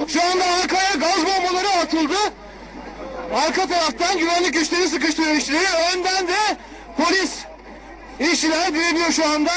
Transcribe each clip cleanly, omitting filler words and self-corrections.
Şu anda arkaya gaz bombaları atıldı. Arka taraftan güvenlik güçleri sıkıştırıyor işçileri. Önden de polis işçiler direniyor şu anda.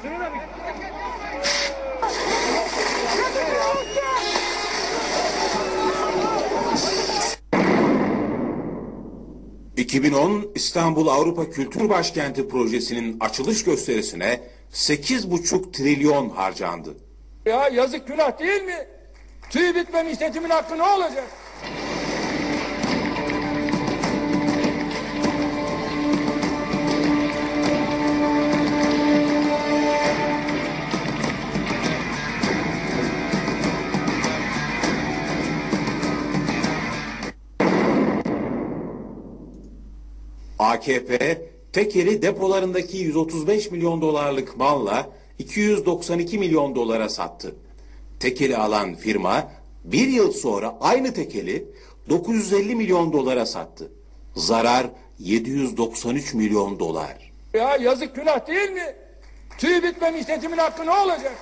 2010 İstanbul Avrupa Kültür Başkenti projesinin açılış gösterisine 8,5 trilyon harcandı. Ya yazık, günah değil mi? Tüy bitmemiş yetimin hakkı ne olacak? AKP, Tekeli depolarındaki 135 milyon dolarlık malla 292 milyon dolara sattı. Tekeli alan firma bir yıl sonra aynı tekeli 950 milyon dolara sattı. Zarar 793 milyon dolar. Ya yazık, günah değil mi? Tüy bitmemiş yetimin hakkı ne olacak?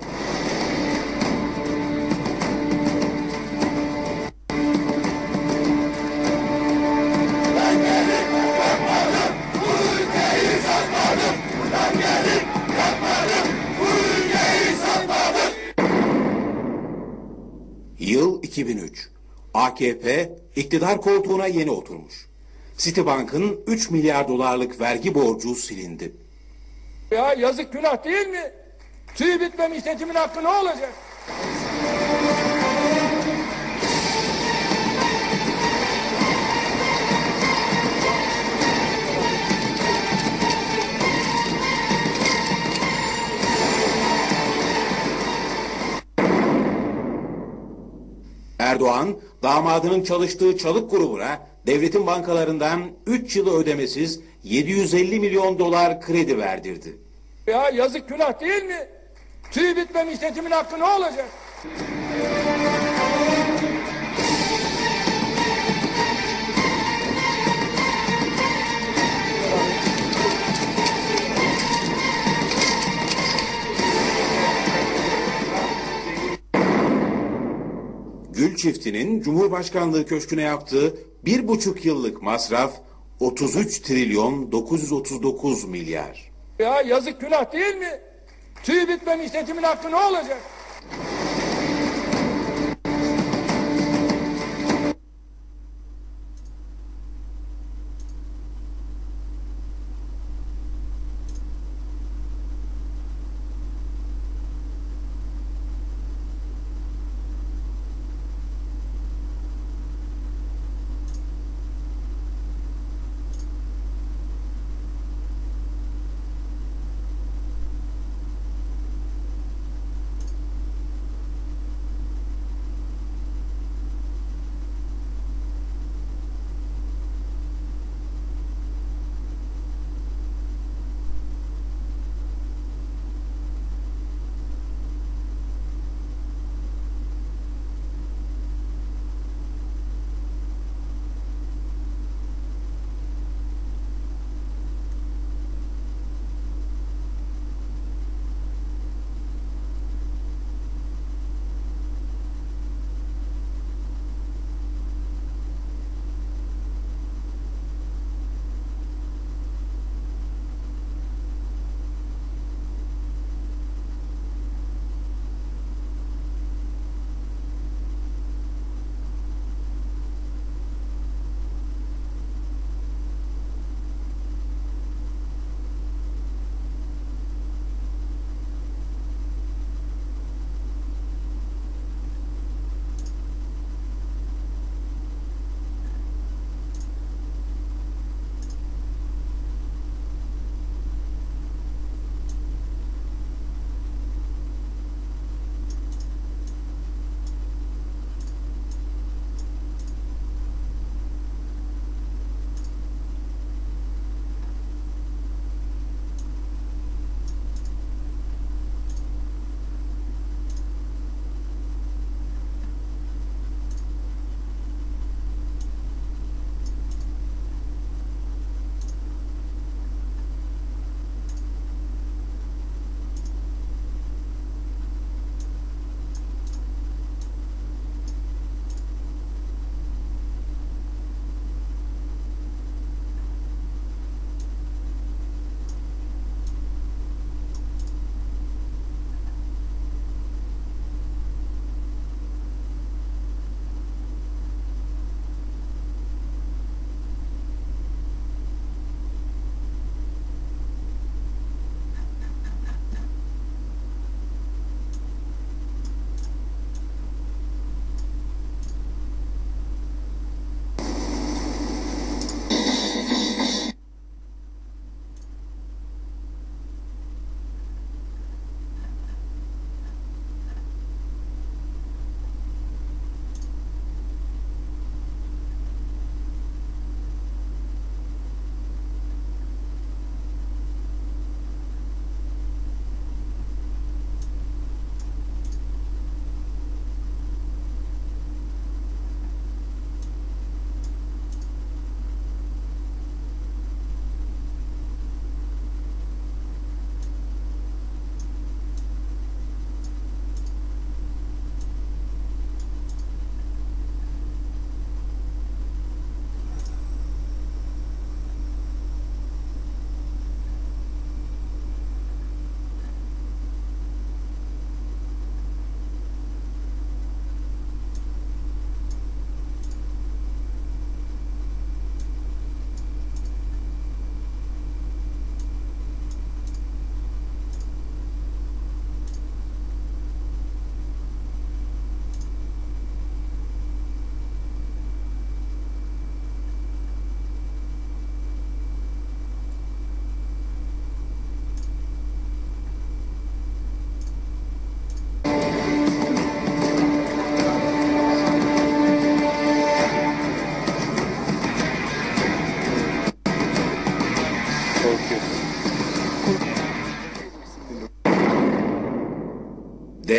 Yıl 2003. AKP iktidar koltuğuna yeni oturmuş. Citibank'ın 3 milyar dolarlık vergi borcu silindi. Ya yazık, günah değil mi? Tüy bitmemiş yetimin hakkı ne olacak? Erdoğan, damadının çalıştığı çalık grubuna devletin bankalarından 3 yılı ödemesiz 750 milyon dolar kredi verdirdi. Ya yazık, günah değil mi? Tüy bitmemiş yetimin hakkı ne olacak? Gül çiftinin Cumhurbaşkanlığı Köşkü'ne yaptığı 1,5 yıllık masraf 33 trilyon 939 milyar. Ya yazık, günah değil mi? Tüy bitmemiş yetimin hakkı ne olacak?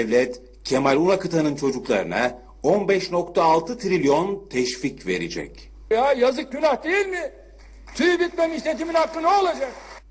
devlet Kemal Unakıtan'ın çocuklarına 15,6 trilyon teşvik verecek. Ya yazık günah değil mi? Tüy bitmemiş yetimin hakkı ne olacak?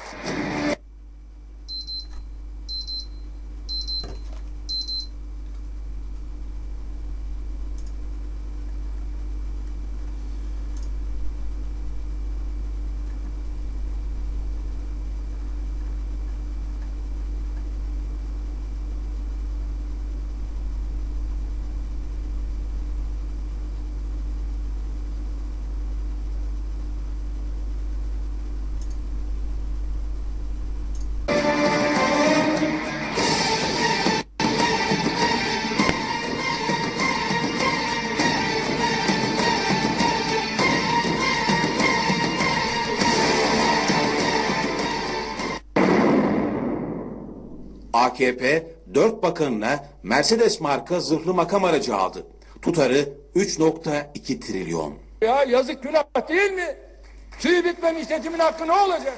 AKP 4 bakanına Mercedes marka zırhlı makam aracı aldı. Tutarı 3,2 trilyon. Ya yazık günah değil mi? Tüy bitmemiş yetimin hakkı ne olacak?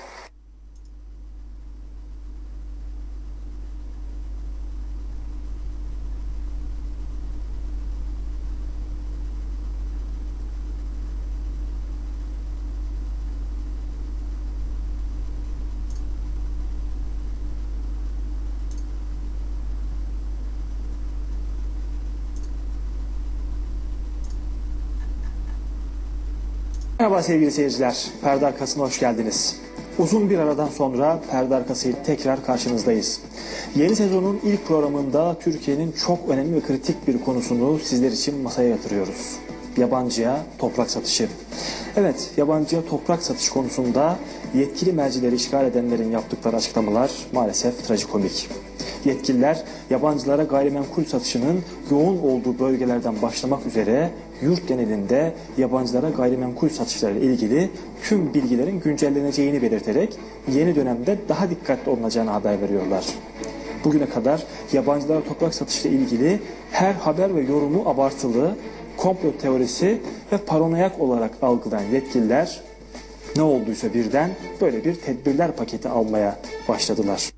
Merhaba sevgili seyirciler, perde arkasına hoş geldiniz. Uzun bir aradan sonra perde arkasıyla tekrar karşınızdayız. Yeni sezonun ilk programında Türkiye'nin çok önemli ve kritik bir konusunu sizler için masaya yatırıyoruz. Yabancıya toprak satışı. Evet, yabancıya toprak satış konusunda yetkili mercileri işgal edenlerin yaptıkları açıklamalar maalesef trajikomik. Yetkililer yabancılara gayrimenkul satışının yoğun olduğu bölgelerden başlamak üzere yurt genelinde yabancılara gayrimenkul satışlarıyla ilgili tüm bilgilerin güncelleneceğini belirterek yeni dönemde daha dikkatli olunacağını haber veriyorlar. Bugüne kadar yabancılara toprak satışıyla ilgili her haber ve yorumu abartılı, komplo teorisi ve paranoyak olarak algılayan yetkililer ne olduysa birden böyle bir tedbirler paketi almaya başladılar.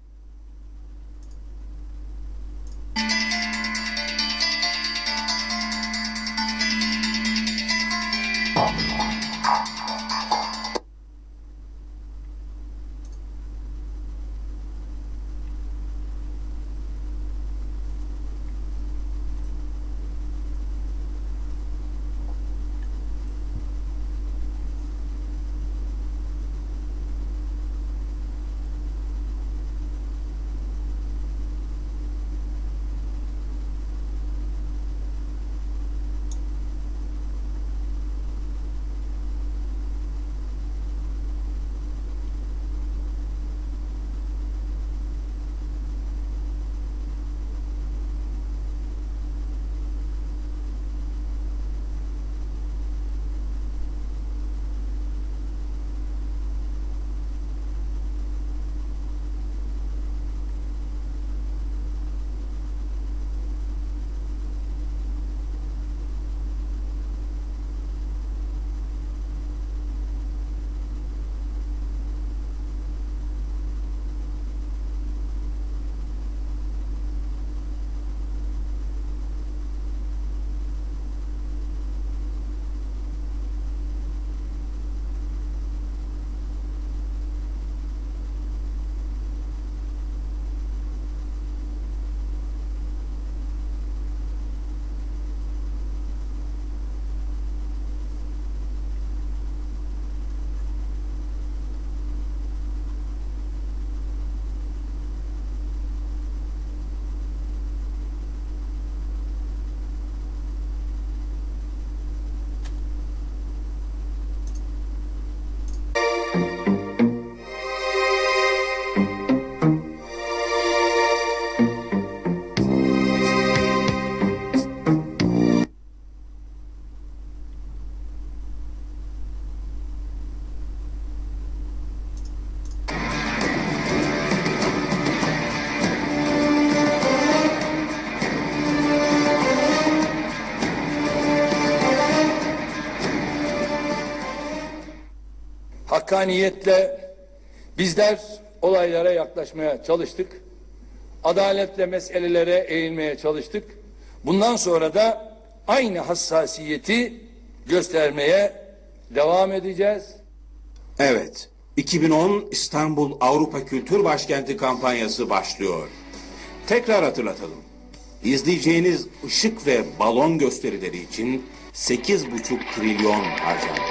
Hakkaniyetle bizler olaylara yaklaşmaya çalıştık. adaletle meselelere eğilmeye çalıştık. Bundan sonra da aynı hassasiyeti göstermeye devam edeceğiz. Evet, 2010 İstanbul Avrupa Kültür Başkenti kampanyası başlıyor. Tekrar hatırlatalım. İzleyeceğiniz ışık ve balon gösterileri için 8,5 trilyon harcandı.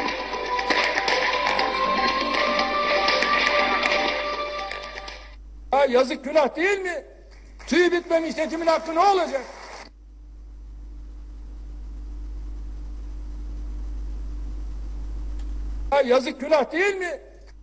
Ya yazık günah değil mi? Tüy bitmemiş yetimin hakkı ne olacak? Ya yazık günah değil mi?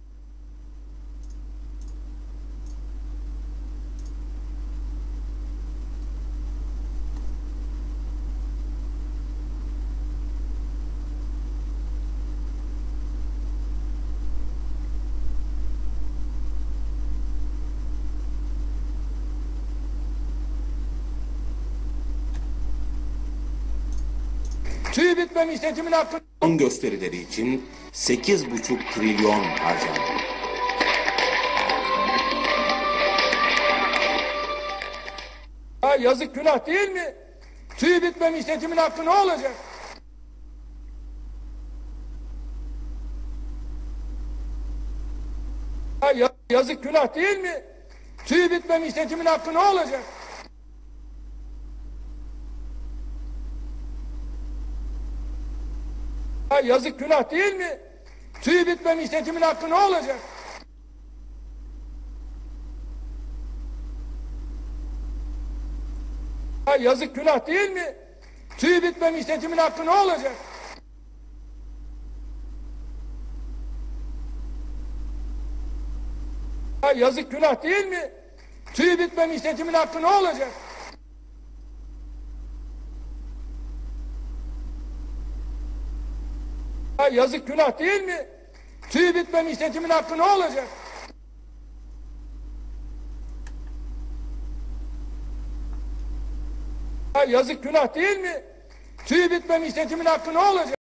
Tüy bitmemiş yetimin hakkı... Balon gösterileri için 8,5 trilyon harcandı. Ya yazık günah değil mi? Tüy bitmemiş yetimin hakkı ne olacak? Ya yazık günah değil mi? Tüy bitmemiş yetimin hakkı ne olacak? Ya yazık günah değil mi? Tüy bitmemiş yetimin hakkı ne olacak? Ya yazık günah değil mi? Tüy bitmemiş yetimin hakkı ne olacak? Ya yazık günah değil mi? Tüy bitmemiş yetimin hakkı ne olacak? Ya yazık günah değil mi? Tüy bitmemiş yetimin hakkı ne olacak? Ya yazık günah değil mi? Tüy bitmemiş yetimin hakkı ne olacak?